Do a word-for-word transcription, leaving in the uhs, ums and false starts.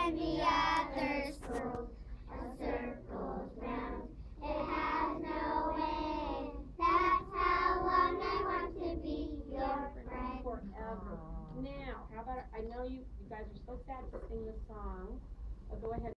and the other swirls. A circle's round, it has no end. That's how long I want to be your friend. Forever. Now, how about, I know you, you guys are so sad to sing the song, but go ahead.